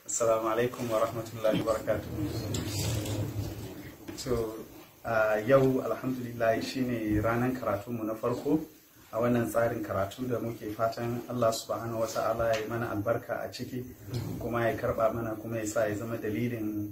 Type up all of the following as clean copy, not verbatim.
Assalamu alaikum wa rahmatullahi wa barakatuh. Yau alhamdulillah shine ranar karatunmu na farko a wannan tsarin karatu da muke fatan Allah subhanahu wa ta'ala ya yi mana albarka a ciki kuma ya karba mana kuma ya sa ya zama dalilin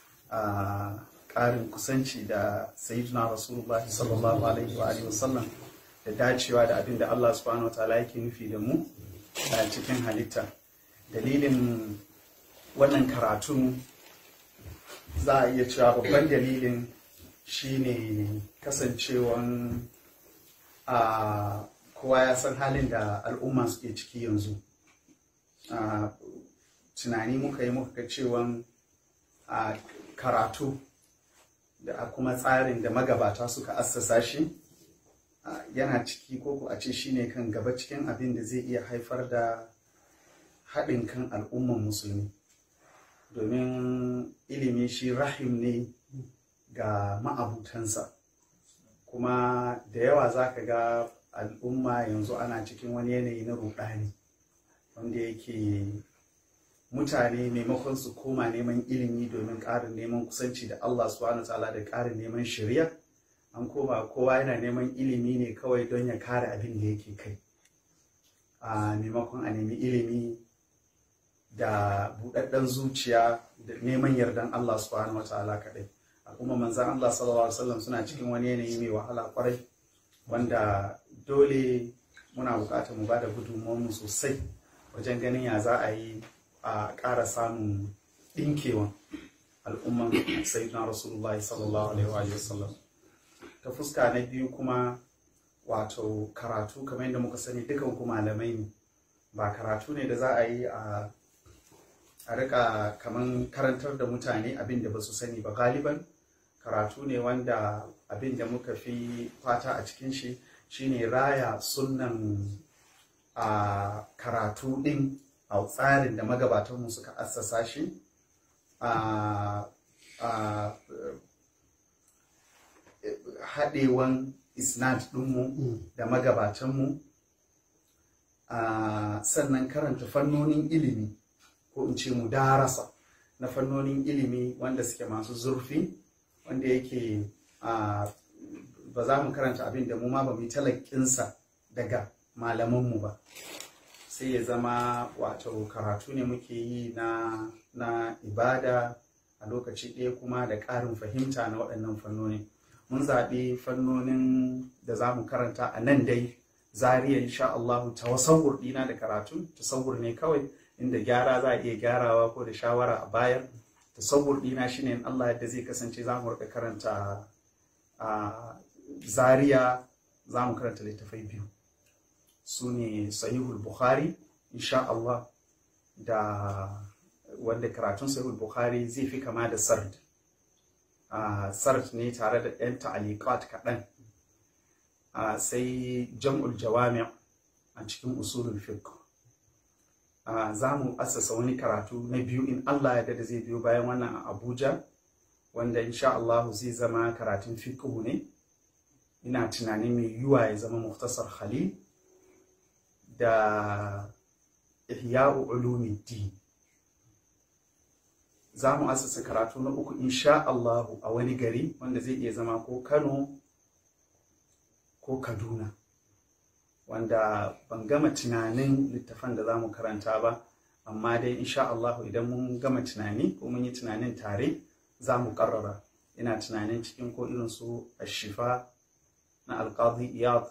ƙarin kusanci da sayyidina Rasulullah sallallahu alaihi wa sallam da dacewa da abin da Allah subhanahu wa ta'ala yake nufi da mu a cikin halitta. Dalilin wannan karatun za a iya cewa babban dalilin shine kasancewan kowa ya san halin da al'umma suke ciki yanzu. Tunani muka yi muka ga cewan karatu da kuma tsarin da magabata suka assasa shi yana ciki ko a ce shine kan gaba cikin abin da zai iya haifar da haɗin kan al'umman musulmi, domin ilimi shi rahim ne ga ma'abutansa. Kuma da yawa za ka ga al'umma yanzu ana cikin wani yanayi na ruɗani wanda yake mutane maimakon su koma neman ilimi domin ƙarin neman kusanci da Allah subhanahu ta'ala da ƙarin neman shari'a, an koma kowa yana neman ilimi ne kawai don ya kare abin da yake kai, a maimakon a nemi ilimi da buɗaɗɗen zuciya da neman yardan Allah subhanahu wa ta'ala kaɗai. Al'umma manzan Allah sallallahu alaihi wasallam suna cikin wani yanayi mai wahala kwarai, wanda dole muna buƙatar mu bada gudunmuwarmu sosai wajen ganin ya za a yi a ƙara samun ɗinkewan al'umman sayyidina Rasulullah sallallahu alaihi wasallam. Ta fuska na biyu kuma wato karatu, kamar yadda muka sani dukan ku malamai ne, ba karatu ne da za a yi a rika kaman karantar da mutane abin da ba su sani ba. Galiban karatu ne wanda abin da muka fi fata a cikin shi shine raya sunnan karatu din a tsarin da magabatanmu suka assasa shi, haɗewan isnad ɗinmu da magabatanmu, sannan karanta fannonin ilimi ko in ce mudarasa na fannonin ilimi wanda suke masu zurfi, wanda yake ba za mu karanta abin da mu ma ba mu yi talakinsa daga malamanmu ba, sai ya zama wato karatu ne muke yi na ibada a lokaci ɗaya kuma da ƙarin fahimta na waɗannan fannoni. Mun zaɓi fannonin da za mu karanta a nan dai Zariya insha Allah. Tasawwur ɗina da karatu tasawwur ne kawai, inda gyara za a iya gyarawa ko da shawara a bayar. Tasawwur ɗina shine in Allah yadda zai kasance za mu rika karanta Zariya, za mu karanta littafai biyu, su ne Sahihul Bukhari insha Allah, da wanda karatun Sahihul Bukhari zai fi kama da sard. Sard ne tare da ɗan ta'aliqat kaɗan. Sai Jam'ul Jawami' a cikin usulul fiqh. Za mu assasa wani karatu na biyu in Allah ya da zai biyo bayan wannan a Abuja, wanda insha Allah zai zama karatun fiqh ne. Ina tunanin mai yiwuwa ya zama Mukhtasar Khalil da Ihya'u Ulumuddin. Za mu assasa karatu na uku insha Allah a wani gari wanda zai iya zama ko Kano ko Kaduna, wanda ban gama tunanin littafan da za mu karanta ba, amma dai insha Allah idan mun gama tunani ko mun yi tunanin tare za mu karrara. Ina tunanin cikin ko irin su Ashifa na Al-Qadi Iyad,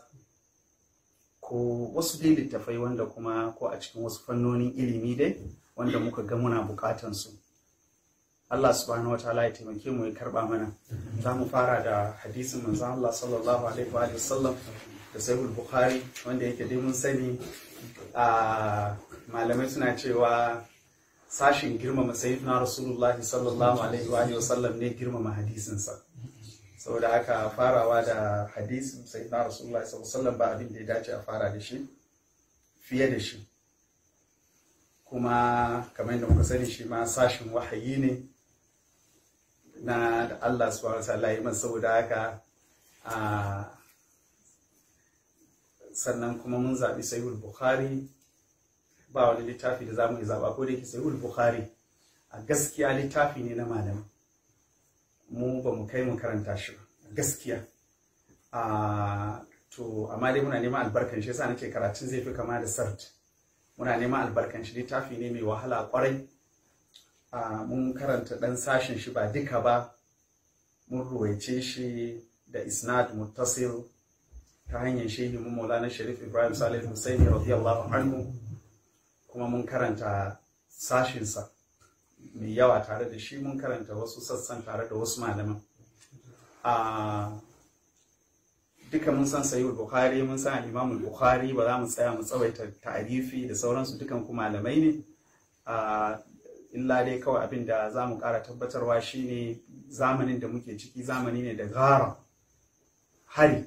ko wasu dai littafai wanda kuma ko a cikin wasu fannonin ilimi dai wanda muka ga muna bukatan su. Allah subhanahu wataala ya taimake mu ya karba mana. Za mu fara da hadisin manzon Allah sallallahu alaihi wa sallam da Sahihul Bukhari, wanda yake dai mun sani malamai suna cewa sashin girmama sayyidina Rasulullah sallallahu alaihi wa sallam ne girmama hadisinsa. Saboda haka farawa da hadisin sayyidina Rasulullah sallallahu alaihi wa sallam ba abin da ya dace a fara da shi fiye da shi. Kuma kamar yadda muka sani shi ma sashin wahayi ne na da Allah subhanahu wa ta'ala yi masa. Saboda haka sannan kuma mun zaɓi Sahihul Bukhari, ba wani littafi da zamu yi zaɓa ko da yake Sahihul Bukhari a gaskiya littafi ne na malamai, mu ba mu kai mu karanta shi ba gaskiya. To amma dai muna neman albarkan shi, yasa nake karatun zai fi kama da sart. Muna neman albarkan shi, littafi ne mai wahala kwarai. Mun karanta dan sashin shi ba duka ba, mun ruwaice shi da isnad muttasil ta hanyar shehi mu Maulana Sharif Ibrahim Salih Husaini radiyallahu anhu, kuma mun karanta sashinsa mai yawa tare da shi, mun karanta wasu sassan tare da wasu malaman. Duka mun san Sahih Bukhari, mun san Imam Bukhari, ba za mu tsaya mu tsawaita ta'arifi da sauransu, dukan ku malamai ne. Illa dai kawai abin da za mu ƙara tabbatarwa shine zamanin da muke ciki zamani ne da gara hari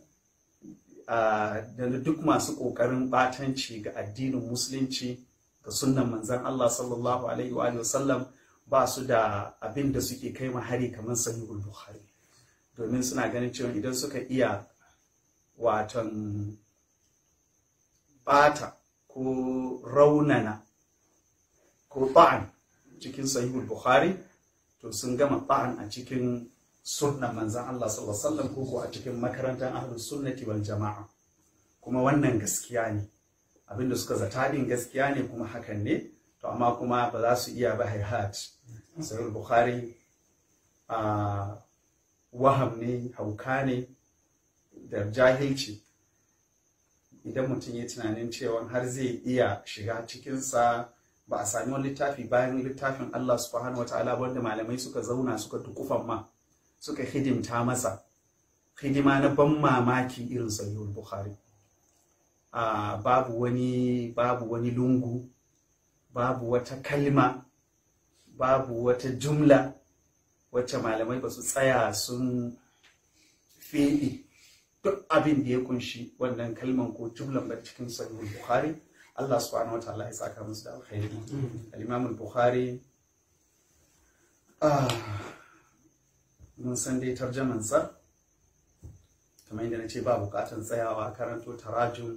da duk masu ƙoƙarin ɓatanci ga addinin musulunci ga sunnan manzan Allah sallallahu alaihi wa sallam ba su da abin da suke kai ma hari kamar Sahihul Bukhari, domin suna ganin cewa idan suka iya watan ɓata ko raunana ko ta'an cikin Sahihul Bukhari, to sun gama ta'an a cikin sunnan manzan Allah sallallahu alaihi wasallam ko a cikin makarantar ahlus sunnati wal jama'a. Kuma wannan gaskiya ne, abinda suka zata din gaskiya ne, kuma hakan ne. To amma kuma ba za su iya ba, hayhat. Sahihul Bukhari waham ne, hauka ne da jahilci. Idan mutum ya tunanin cewa har zai iya shiga cikinsa, ba a sami wani littafi bayan littafin Allah subhanahu wataala wanda malamai suka zauna suka dukufan ma suka hidimta masa hidima na ban mamaki irin Sahihul Bukhari. Babu wani lungu, babu wata kalma, babu wata jumla wacce malamai ba su tsaya sun fiɗi duk abin da ya kunshi wannan kalman ko jumlan ba cikin Sahihul Bukhari. Allah subhanahu wa ta'ala ya saka musu da alkhairi. Al-Imam al-Bukhari mun san dai tarjaman sa, kamar yadda nace ba bukatan tsayawa karanto tarajum.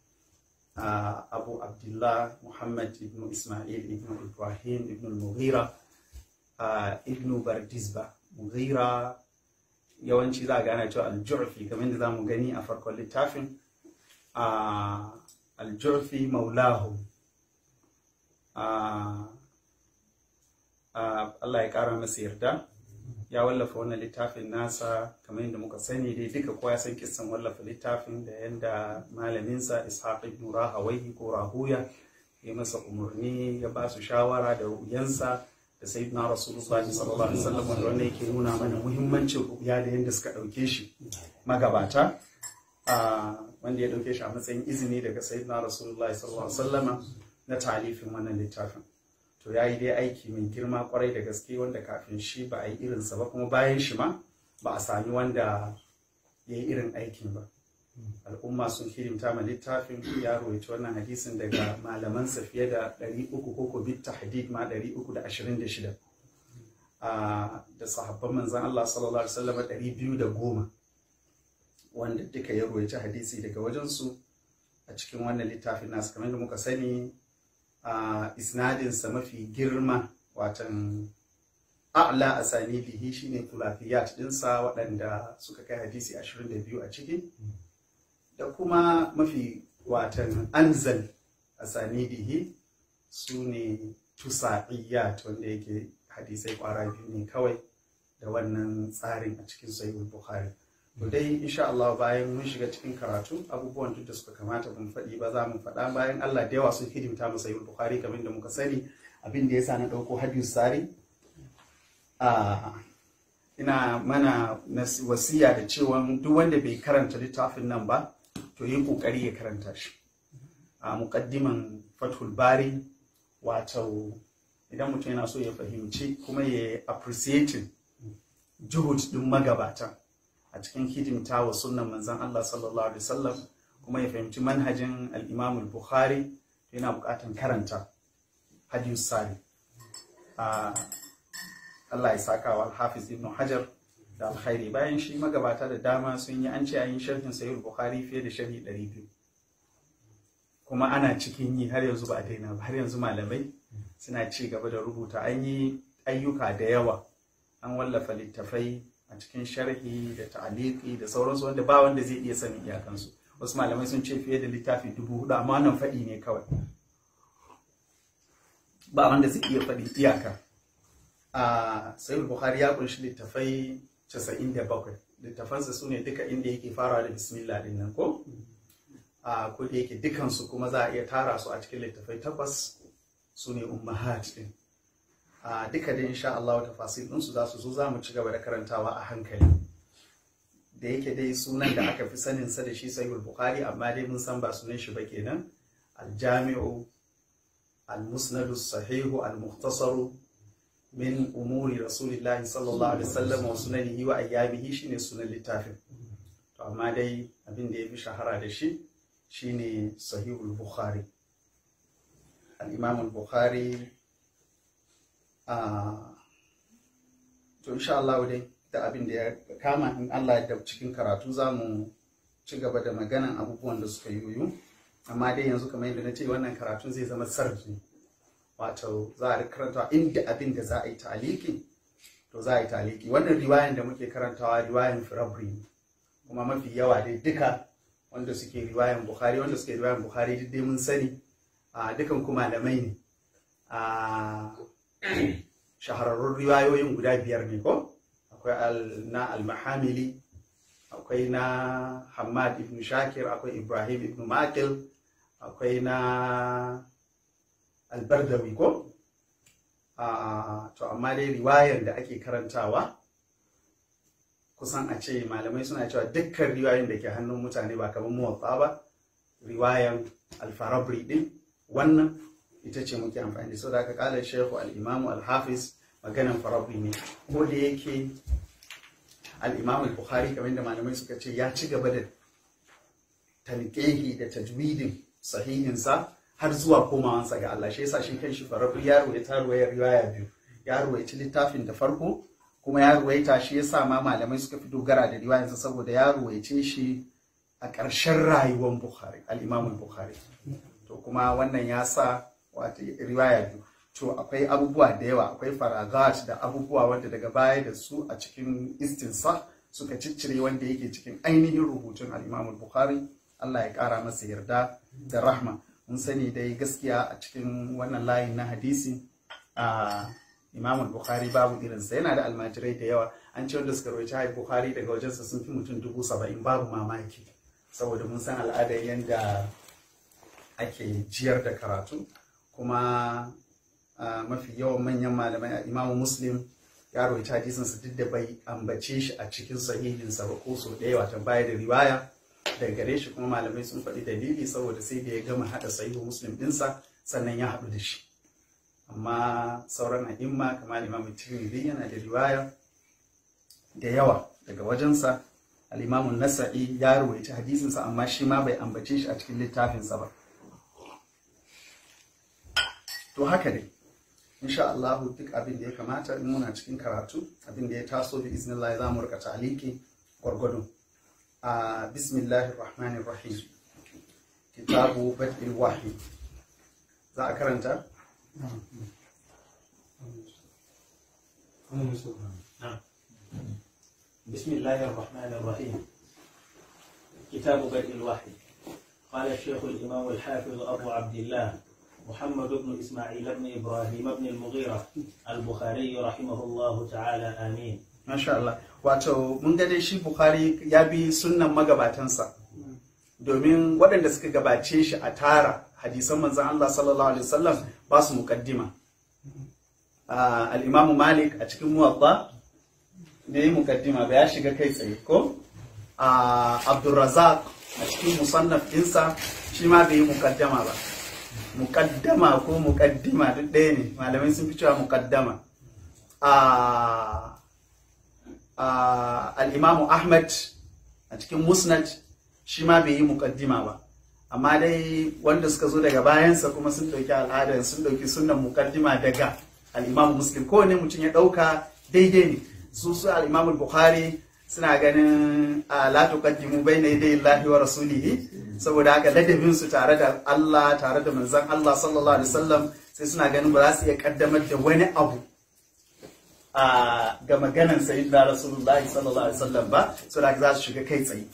Abu Abdullah Muhammad ibn Ismail ibn Ibrahim ibn al-Mughira ibn Bardizbah. Mughira yawanci za a gane cewa al-Ju'fi, kamar yadda zamu gani a farkon littafin. Al-Ju'fi maulahu, Allah ya kara masa yarda, ya wallafa wannan littafin nasa kamar yadda muka sani dai duka kowa ya san kissan wallafa littafin da yanda malaminsa Ishaq ibn Rahawayhi ko Rahuya ya masa umarni, ya ba su shawara da ru'yansa da sayyidina Rasulullah sallallahu alaihi wasallam, wanda yake nuna mana muhimmancin ru'ya da yanda suka dauke shi magabata. Wanda ya dauke shi a matsayin izini daga sayyidina Rasulullah sallallahu alaihi wasallam na talifin wannan littafin. To yayi dai aiki mai girma kwarai da gaske, wanda kafin shi ba a yi irinsa ba, kuma bayan shi ma ba a sami wanda ya yi irin aikin ba. Al'umma sun hidimta ma littafin, ya rawaito wannan hadisin daga malamansa fiye da 300 ko bit tahdid ma 326, da sahabban manzon Allah sallallahu alaihi wasallam 210, wanda duka ya rawaito hadisi daga wajensu a cikin wannan littafin nasu. Kamar da muka sani, isnadinsa mafi girma, watan a'la asanidihi shine thulathiyat dinsa, waɗanda suka kai hadisi 22 a ciki, da kuma mafi watan anzal asanidihi su ne tusa'iyat, wanda yake hadisai kwara biyu ne kawai da wannan tsarin a cikin Sahihul Bukhari. To dai insha Allah bayan mun shiga cikin karatu, abubuwan duk da suka kamata mun faɗi ba za mu faɗa, bayan Allah da yawa sun hidimta mu Sahihul Bukhari kamar da muka sani. Abin da yasa na ɗauko hadis sari, ina mana wasiya da cewa duk wanda bai karanta littafin nan ba to yi kokari ya karanta shi. Muqaddiman Fathul Bari, wato idan mutum yana so ya fahimci kuma ya appreciate juhud din magabata a cikin hidimta wa sunnan manzon Allah sallallahu alaihi wasallam, kuma ya fahimci manhajin al-Imam al-Bukhari, yana buƙatar karanta hadis sari. Allah ya saka wa Hafiz Ibn Hajar da alkhairi. Bayan shi magabata da dama sun yi, an ce an yi sharhin Sahih Bukhari fiye da sharhi 200, kuma ana cikin yi har yanzu ba a daina ba, har yanzu malamai suna ci gaba da rubuta. An yi ayyuka da yawa, an wallafa littafai a cikin sharhi da ta'aliki da sauransu wanda ba wanda zai iya sanin iyakansu. Wasu malamai sun ce fiye da littafi 4,000, amma wannan faɗi ne kawai, ba wanda zai iya faɗi iyaka. Sahih Bukhari ya kunshi littafai 97. Littafansa su ne duka inda yake farawa da bismillah din nan ko? Ko da yake dukansu kuma za a iya tara su a cikin littafai 8 su ne ummahat din. Duka da insha Allah tafasil ɗinsu za su zo, za mu ci gaba da karantawa a hankali. Da yake dai sunan da aka fi sanin sa da shi Sahih Bukhari, amma dai mun san ba sunan shi ba kenan. Al-Jami'u al-Musnad as-Sahih al-Mukhtasar min umuri Rasulillahi sallallahu alaihi wasallam wa sunanihi wa ayyamihi shine sunan littafin. To amma dai abin da ya fi shahara da shi shine Sahih Bukhari. Al-Imam al-Bukhari to insha Allah dai da abin da ya kama in Allah ya cikin karatu za mu ci gaba da maganan abubuwan da suka yoyo, amma dai yanzu kamar yadda na ce wannan karatun zai zama sarki, wato za a karanta inda abin da za a yi taliki to za a yi taliki. Wannan riwayan da muke karantawa riwayan Firabri, kuma mafi yawa dai duka wanda suke riwayan Bukhari, wanda suke riwayan Bukhari duk dai mun sani dukan kuma malamai ne. Shahararrun riwayoyin guda 5 ne ko? Akwai na al-Mahamili, akwai na Hammad ibn Shakir, akwai Ibrahim ibn Maqil, akwai na al-Bardawi ko? To amma dai riwayar da ake karantawa kusan a ce malamai suna cewa dukkan riwayoyin da ke hannun mutane ba kamar Muwatta ba, riwayar al-Farabri din wannan ita ce muke amfani da su. Da aka kala Sheikh al-Imam al-Hafiz maganan Farabri ne, ko da yake al-Imam al-Bukhari kamar da malamai suka ce ya ci gaba da tanqihi da tajwidin sahihinsa har zuwa komawansa ga Allah. Shi yasa shi kanshi Farabri ya ruwaita riwaya 2, ya ruwaita littafin da farko kuma ya ruwaita shi yasa ma malamai suka fi dogara da riwayarsa saboda ya ruwaice shi a ƙarshen rayuwar Bukhari, al-Imam al-Bukhari. To kuma wannan ya sa wata riwaya 2. To akwai abubuwa da yawa, akwai faragat da abubuwa wanda daga baya da su a cikin istinsa suka ciccire wanda yake cikin ainihin rubutun al-Imam al-Bukhari. Allah ya ƙara masa yarda da rahma. Mun sani dai gaskiya a cikin wannan layin na hadisi Imam al-Bukhari babu irinsa, yana da almajirai da yawa. An ce wanda suka rawaita Bukhari daga wajensa sun fi mutum 70,000, babu mamaki, saboda mun san al'adar yadda ake jiyar da karatu. Kuma mafi yawan manyan malamai a Imam Muslim ya rawaita hadisinsa duk da bai ambace shi a cikin sahihinsa ba ko so ɗaya, wata baya da riwaya daga gare shi. Kuma malamai sun faɗi dalili saboda sai da ya gama haɗa sahihu Muslim ɗinsa sannan ya haɗu da shi. Amma sauran a'imma kamar Imam Tirmidhi yana da riwaya da yawa daga wajensa. Al-Imam Nasa'i ya rawaita hadisinsa amma shi ma bai ambace shi a cikin littafinsa ba. To haka dai insha Allah duk abin da ya kamata in muna cikin karatu, abin da ya taso bi iznillah za mu rika taliki gwargwado. Bismillahir Rahmanir Rahim. Kitabu Bad'il Wahyi. Za a karanta? بسم الله الرحمن الرحيم. كتاب بدء الوحي. قال الشيخ الإمام الحافظ أبو عبد الله محمد بن إسماعيل بن إبراهيم بن المغيرة البخاري رحمه الله تعالى آمين. ما شاء الله. Wato mun ga dai shi Bukhari ya bi sunnan magabatansa, domin waɗanda suka gabace shi a tara hadisan manzon Allah sallallahu alaihi wasallam ba su muqaddima. Al-Imam Malik a cikin Muwatta da yi muqaddima ba, ya shiga kai tsaye ko? Abdurrazzaq a cikin Musannaf ɗinsa shi ma bai yi muqaddama ba. Muqaddama ko muqaddima duk ɗaya ne, malamai sun fi cewa muqaddama. Al-Imam Ahmad a cikin Musnad shi ma bai yi muqaddima ba, amma dai wanda suka zo daga bayansa kuma sun ɗauki al'adar, sun ɗauki sunan muqaddima daga al-Imam Muslim. Kowane mutum ya ɗauka daidai ne. Su al-Imam Bukhari suna ganin la tuqaddimu bayna yaday Allahi wa rasulihi, saboda haka ladabin su tare da Allah tare da manzon Allah sallallahu alaihi wasallam sai suna ganin ba za su iya kaddamar da wani abu ga maganan sayyidina rasulullahi sallallahu alaihi wasallam ba, saboda za su shiga kai tsaye.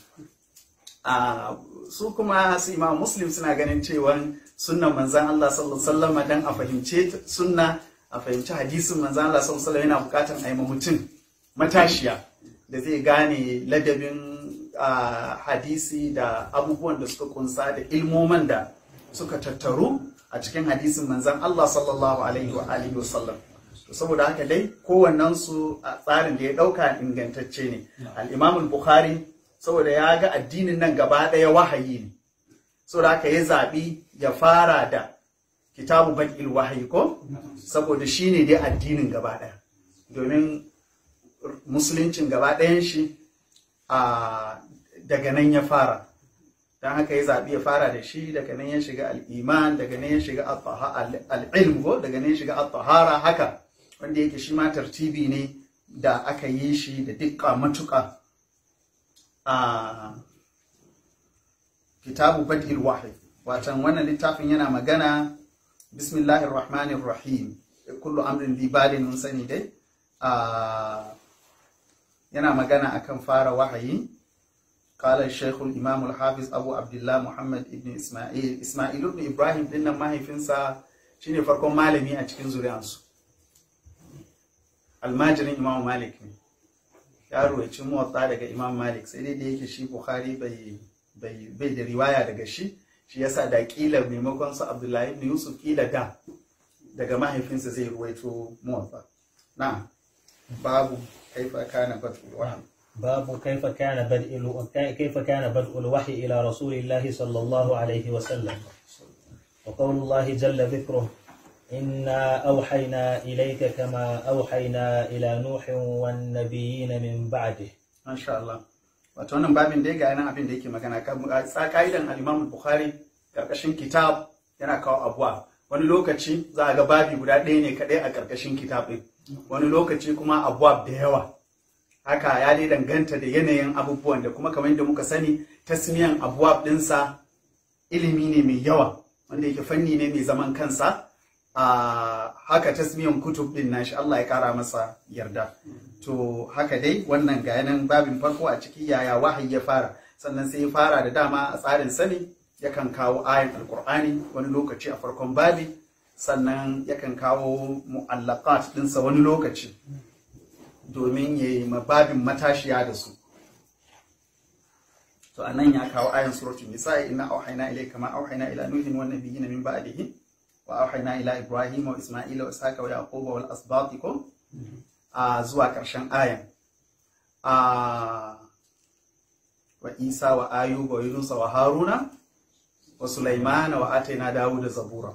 Su kuma su Imam Muslim suna ganin cewa sunnan manzon Allah sallallahu alaihi wasallam dan a fahimce sunna, a fahimci hadisin manzon Allah sallallahu alaihi wasallam yana bukatan a yi mutum matashiya da zai gane ladabin hadisi da abubuwan da suka kunsa da ilmoman da suka tattaru a cikin hadisin manzan Allah sallallahu alaihi wa alihi wasallam. Saboda haka dai kowannen su a tsarin da ya dauka ingantacce ne. Al-Imam al-Bukhari saboda ya ga addinin nan gaba daya wahayi ne, saboda haka ya zabi ya fara da kitabu bad'il wahyi ko, saboda shine dai addinin gaba daya, domin musuluncin gaba ɗayan shi daga nan ya fara, don haka ya zaɓi ya fara da shi, daga nan ya shiga al'iman, daga nan ya shiga al'ilm ko, daga nan ya shiga al-tahara, haka wanda yake shi ma tartibi ne da aka yi shi da dukka matuƙa. Kitabu bad'il wahyi, watan wannan littafin yana magana bismillahir rahmanir rahim, kullu amrin li balin, mun sani dai yana magana akan fara wahayi. Qala Shaykh al-Imam al-Hafiz Abu Abdullah Muhammad ibn Isma'il ibn Ibrahim dinnan mahaifinsa shine farkon malami a cikin zuriyarsu, almajirin Imam Malik ne, ya ruwaici muwatta daga Imam Malik, sai dai da yake shi Bukhari bai da riwaya daga shi yasa da kila maimakon su Abdullahi ibn Yusuf kila daga mahaifinsa zai ruwaito muwatta. Na'am. babu kaifa kana bad'ul wahyi. باب كيف كان بدء الوحي إلى رسول الله صلى الله عليه وسلم. وقول الله جل ذكره إنا أوحينا إليك كما أوحينا إلى نوح والنبيين من بعده. ما شاء الله. wato wannan babin da ga yana abin da yake magana kan kaidan al-Imam Bukhari karkashin kitab yana kawo abuwa. Wani lokaci za a ga babi guda ɗaya ne kadai a karkashin kitab din, wani lokaci kuma abuwa da yawa. Haka ya dai danganta da yanayin abubuwan da kuma kamar yadda muka sani tasmiyan abuwa ɗinsa ilimi ne mai yawa wanda yake fanni ne mai zaman kansa. Haka tasmiyan kutub din nashi Allah ya kara masa yarda. To haka dai wannan ga yanan babin farko a ciki yaya wahayi ya fara, sannan sai ya fara da dama a tsarin sani yakan kawo ayan alkur'ani wani lokaci a farkon babi, sannan yakan kawo mu'allaqat dinsa wani lokaci domin ya yi babin matashiya da su. To anan ya kawo ayan suratul nisa, inna auhayna ilayka ma auhayna ila nuhin wan nabiyyin min ba'dihi wa auhayna ila ibrahima wa isma'ila wa ishaqa wa yaquba wal asbatikum zuwa ƙarshen ayan. Wa isa wa ayuba wa yunusa wa haruna wa sulaimana wa ataina dawuda zabura.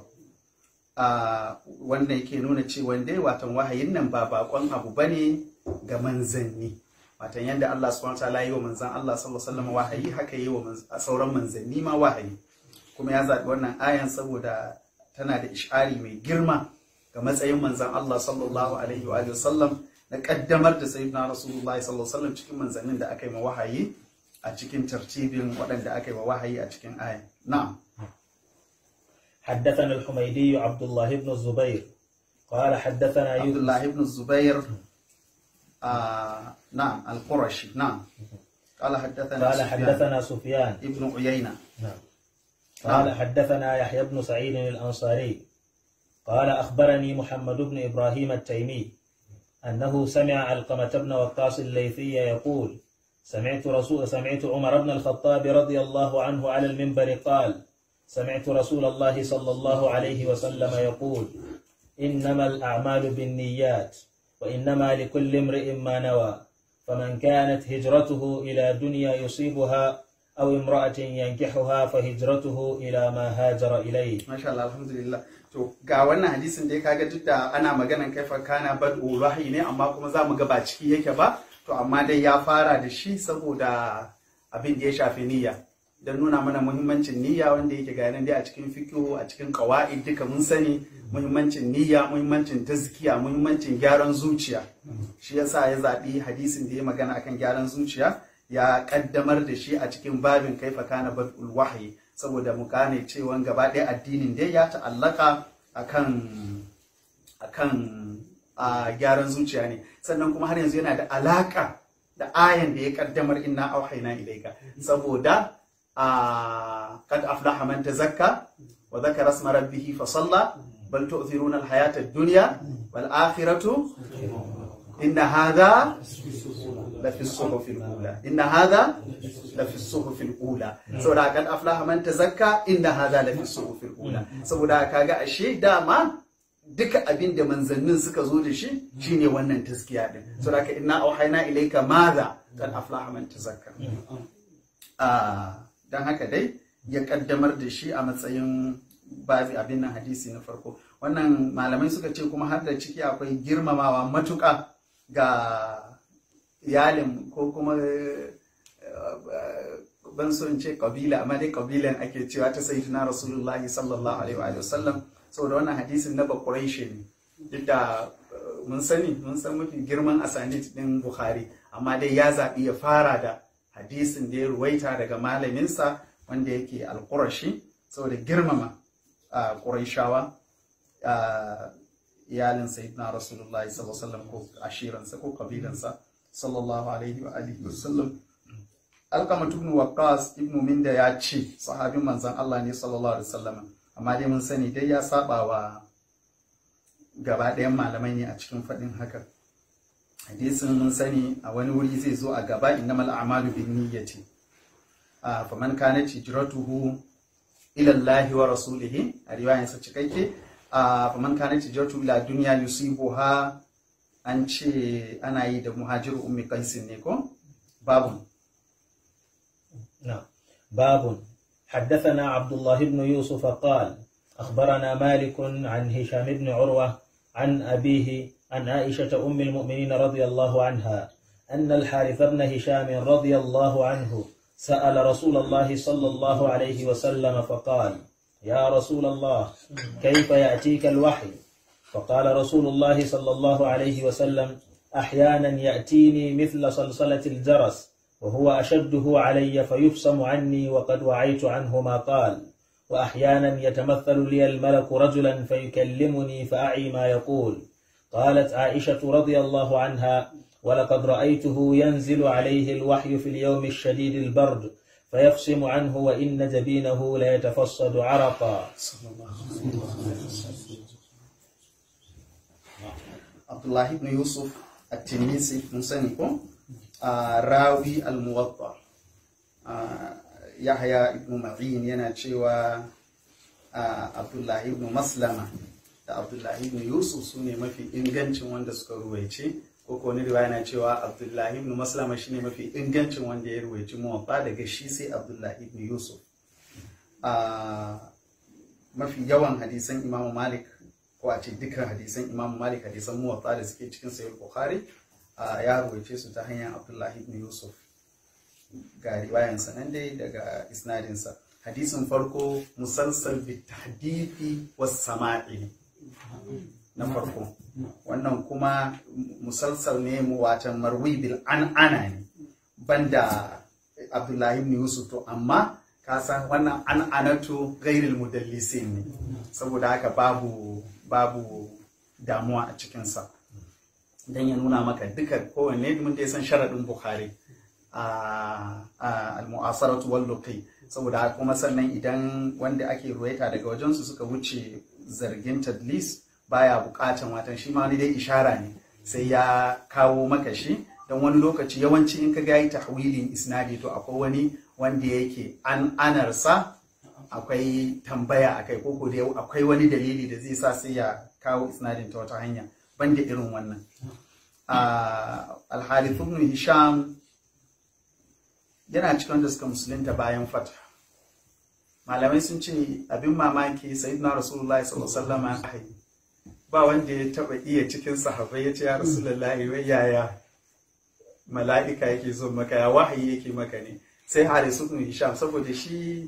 Wanda yake nuna cewa dai watan wahayin nan ba bakon abu bane ga manzanni, watan yanda Allah subhanahu wa ta'ala yi wa manzan Allah sallallahu alaihi wasallam wahayi, haka yi wa sauran manzanni ma wahayi. Kuma ya zaɓi wannan ayan saboda tana da ishari mai girma ga matsayin manzan Allah sallallahu alaihi wa sallam, na kaddamar da sayyidina Rasulullah sallallahu alaihi wasallam cikin manzannin da aka yi ma wahayi a cikin tartibin waɗanda aka yi wa wahayi a cikin ayan. Na'am. حدثنا الحميدي عبد الله بن الزبير قال حدثنا عبد الله بن الزبير نعم القرشي. نعم. قال حدثنا سفيان ابن عيينة. نعم. قال حدثنا يحيى بن سعيد الأنصاري قال أخبرني محمد بن إبراهيم التيمي أنه سمع علقمة بن وقاص الليثي يقول سمعت عمر بن الخطاب رضي الله عنه على المنبر قال سمعت رسول الله صلى الله عليه وسلم يقول إنما الأعمال بالنيات وإنما لكل امرئ ما نوى فمن كانت هجرته إلى دنيا يصيبها أو امرأة ينكحها فهجرته إلى ما هاجر إليه. ما شاء الله الحمد لله. To ga wannan hadisin da ya kaga duk da ana maganan kaifa kana bad'u wahyi ne, amma kuma za mu ga ba ciki yake ba, to amma dai ya fara da shi saboda abin da ya shafi niyya. don nuna mana muhimmancin niyya wanda yake ga nan dai a cikin fiqh a cikin qawaid duka mun sani muhimmancin niyya, muhimmancin tazkiya, muhimmancin gyaran zuciya. Shi yasa ya zabi hadisin da ya magana akan gyaran zuciya ya kaddamar da shi a cikin babin kaifa kana badul wahyi, saboda mu gane cewa gaba ɗaya addinin dai ya ta'allaka akan gyaran zuciya ne. Sannan kuma har yanzu yana da alaka da ayan da ya kaddamar inna auhayna ilayka, saboda qad aflaha man tazakka wa dhakara isma rabbih fa salla bal tu'thiruna al-hayata ad-dunya wal akhiratu inna hadha la fi as-suhuf al-ula, inna hadha la fi as-suhuf al-ula. Saboda qad aflaha man tazakka inna hadha la fi as-suhuf al-ula. Saboda kaga ashe dama duka abin da manzannin suka zo da shi shine wannan taskiya din. Saboda ka inna auhayna ilayka madha qad aflaha man tazakka. Dan haka dai ya kaddamar da shi a matsayin bazi abin nan hadisi na farko. Wannan malamai suka ce kuma har da ciki akwai girmamawa matuƙa ga iyalin ko kuma ban so in ce kabila, amma dai kabilan ake cewa ta sayyidina rasulullahi sallallahu alaihi wa sallam, saboda wannan hadisin na Quraishi ne. Duk da mun san mafi girman asanid din Bukhari, amma dai ya zaɓi ya fara da hadisin da ya ruwaita daga malaminsa wanda yake al-Qurashi, saboda girmama Quraishawa, iyalin sayyidina rasulullahi sallallahu alaihi wasallam ko ashiransa ko kabilansa sallallahu alaihi wa alihi wasallam. Alqamah ibn Waqqas ibn Minda ya ce sahabin manzon Allah ne sallallahu alaihi wasallam, amma dai mun sani dai ya saba wa gaba ɗayan malamai ne a cikin faɗin haka. Hadisin mun sani a wani wuri zai zo a gaba, innamal a'malu binniyati faman kanat hijratuhu ila Allah wa rasulihi, a riwayan sa cikakke faman kanat hijratuhu ila dunya yusibuha, an ce ana yi da muhajir ummi qais ne ko babun. نعم. باب. حدثنا عبد الله بن يوسف قال أخبرنا مالك عن هشام بن عروة عن أبيه عن عائشة أم المؤمنين رضي الله عنها أن الحارث بن هشام رضي الله عنه سأل رسول الله صلى الله عليه وسلم فقال يا رسول الله كيف يأتيك الوحي؟ فقال رسول الله صلى الله عليه وسلم أحيانا يأتيني مثل صلصلة الجرس وهو أشده علي فيفصم عني وقد وعيت عنه ما قال، وأحيانا يتمثل لي الملك رجلا فيكلمني فأعي ما يقول. قالت عائشة رضي الله عنها ولقد رأيته ينزل عليه الوحي في اليوم الشديد البرد فيفصم عنه وإن جبينه ليتفصد عرقا. عبد الله بن يوسف التنيسي مسنكم راوي الموطأ Yahya ibn Ma'in yana cewa Abdullahi ibn Maslama da Abdullahi ibn Yusuf su ne mafi ingancin wanda suka ruwaice, ko wani riwaya na cewa Abdullahi ibn Maslama shine mafi ingancin wanda ya ruwaice Muwatta, daga shi sai Abdullahi ibn Yusuf. Mafi yawan hadisan Imam Malik, ko a ce dukkan hadisan Imam Malik, hadisan Muwatta da suke cikin Sahih Bukhari, ya ruwaice su ta hanyar Abdullahi ibn Yusuf. Ga riwayansa nan dai daga isnadinsa. Hadisin farko musalsal bi tahdithi was sama'i na farko, wannan kuma musalsal ne mu watan marwi bil an'ana ne, banda Abdullahi ibn Yusuf. To amma ka san wannan an'anatu ghairil mudallisin ne, saboda haka babu damuwa a cikinsa, dan ya nuna maka duka kowanne mun dai san sharadin Bukhari al-mu'asaratu wal luqi, saboda kuma sannan idan wanda ake ruwaita daga wajensu suka wuce zargin tadlis baya bukatan, watan shi ma wani dai ishara ne sai ya kawo maka shi, don wani lokaci yawanci in ka ga yi tahwilin isnadi to akwai wani wanda yake anarsa akwai tambaya akai, ko dai akwai wani dalili da zai sa sai ya kawo isnadin ta wata hanya banda irin wannan. Al-Harith ibn Hisham yana cikin wanda suka musulunta bayan fata. Malamai sun ce abin mamaki sayyidina Rasulullahi sallallahu alaihi wasallam ba wanda ya taba iya cikin sahabbai ya ce ya Rasulullahi wai yaya mala'ika yake zo maka, ya wahayi yake maka ne, sai Harisu ibn Hisham saboda shi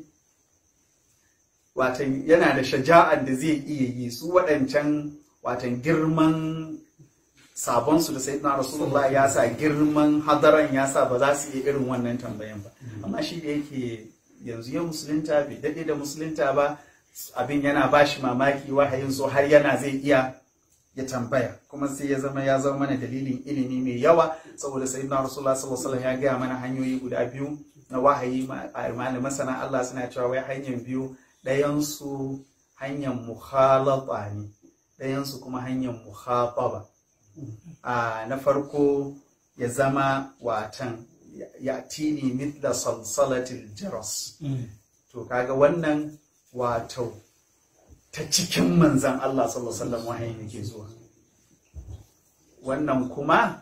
watan yana da shaja'an da zai iya yi su waɗancan watan girman sabonsu da sayyidina Rasulullah ya sa girman hadaran ya sa ba za su iya irin wannan tambayan ba amma shi da yake yanzu ya musulunta bai daɗe da musulunta ba abin yana ba shi mamaki wahayin so har yana zai iya ya tambaya kuma sai ya zama mana dalilin ilimi mai yawa saboda sayyidina Rasulullah sallallahu alaihi wasallam ya gaya mana hanyoyi guda biyu na wahayi masana Allah suna cewa wai hanyar biyu ɗayansu hanyar mukhalata ne ɗayansu kuma hanyar mukhataba na farko ya zama watan ya tini mithla salsalatil jaras to kaga wannan wato ta cikin manzan Allah sallallahu alaihi wasallam wahayi yake zuwa wannan kuma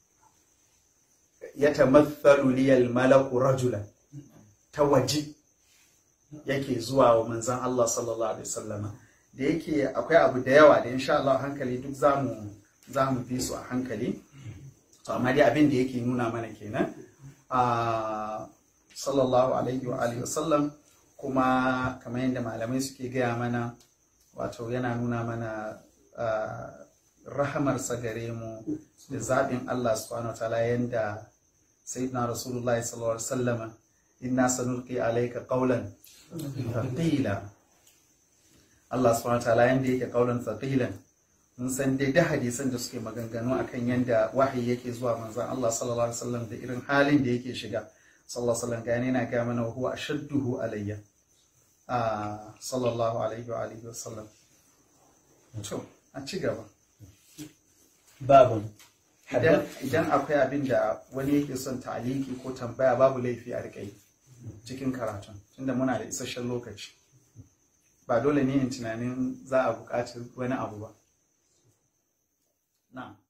ya tamathalu liyal malaku rajulan ta waje yake zuwa wa manzan Allah sallallahu alaihi wasallam da yake akwai abu da yawa da insha Allah hankali duk zamu bi su a hankali to amma dai abin da yake nuna mana kenan sallallahu alaihi wa alihi wasallam kuma kamar yadda malamai suke gaya mana wato yana nuna mana rahamarsa gare mu da zaɓin Allah subhanahu wataala yanda sayyidina rasulullahi sallallahu alaihi wasallam inna sanulqi alayka qawlan thaqila Allah subhanahu wataala yanda yake qawlan thaqilan mun san dai da hadisan da suke maganganu akan yanda wahayi yake zuwa manzon Allah sallallahu alaihi wasallam da irin halin da yake shiga sallallahu alaihi wasallam gane yana ga mana huwa ashadduhu alayya sallallahu alaihi wa alihi wasallam to a ci gaba babun idan akwai abin da wani yake son ta'aliki ko tambaya babu laifi a rikai cikin karatun tunda muna da isasshen lokaci ba dole ne in tunanin za a buƙaci wani abu ba na'am